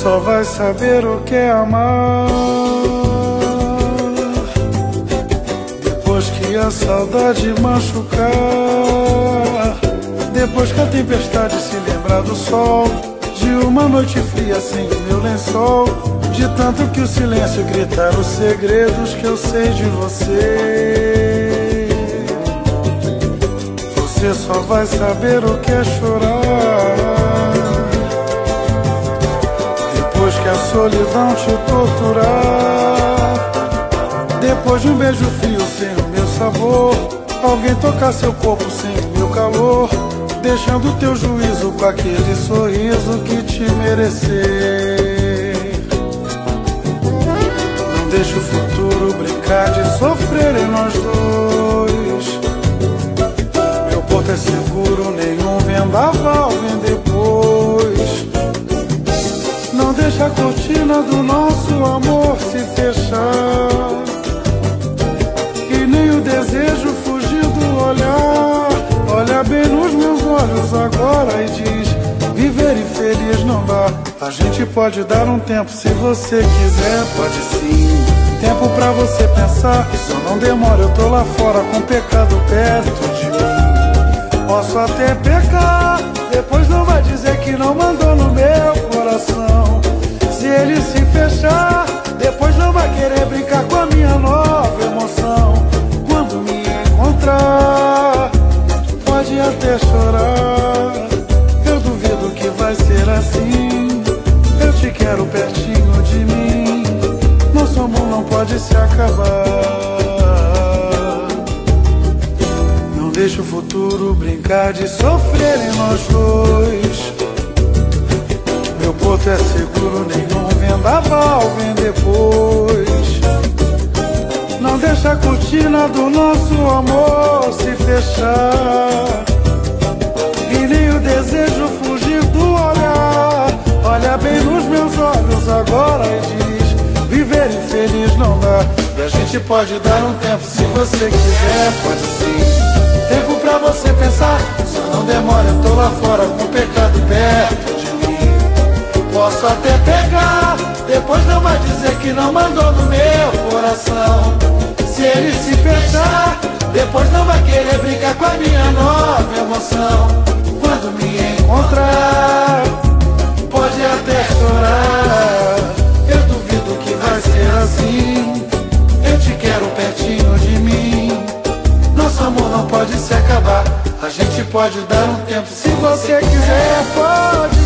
só vai saber o que é amar depois que a saudade machucar, depois que a tempestade se lembrar do sol, de uma noite fria sem o meu lençol, de tanto que o silêncio gritar os segredos que eu sei de você. Você só vai saber o que é chorar depois que a solidão te torturar, depois de um beijo frio sem o meu sabor, alguém tocar seu corpo sem o meu calor, deixando teu juízo com aquele sorriso que te merecer. Não deixe o futuro brincar de sofrer em nós dois. Meu porto é seguro, nenhum vendaval vem depois. Não deixe a cortina do nosso amor se fechar, e nem o desejo fugir do olhar. Olha bem nos meus olhos agora e diz: viver infeliz não dá. A gente pode dar um tempo se você quiser, pode sim. Tempo pra você pensar, isso não demora. Eu tô lá fora com pecado perto de mim. Posso até pecar, depois não vai dizer que não mandou no meu coração. Se ele se fechar, depois não vai querer brincar com a minha nova emoção. Quando me encontrar, pode até chorar, eu duvido que vai ser assim. Eu te quero pertinho de mim, nosso amor não pode se acabar. Não deixe o futuro brincar de sofrer em nós dois. Meu porto é seguro, nenhum vendaval vem depois. Não deixa a cortina do nosso amor se fechar, e nem o desejo fugir do olhar. Olha bem nos meus olhos agora e diz: viver infeliz não dá. E a gente pode dar um tempo se você quiser, pode sim. Tempo pra você pensar, só não demora. Eu tô lá fora com o pecado perto de mim. Posso até pegar, depois não vai dizer que não mandou no meu coração. Se ele se fechar, depois não vai querer brincar com a minha nova emoção. Quando me encontrar, pode até chorar, eu duvido que vai ser assim. Eu te quero pertinho de mim, nosso amor não pode se acabar. A gente pode dar um tempo se você quiser, pode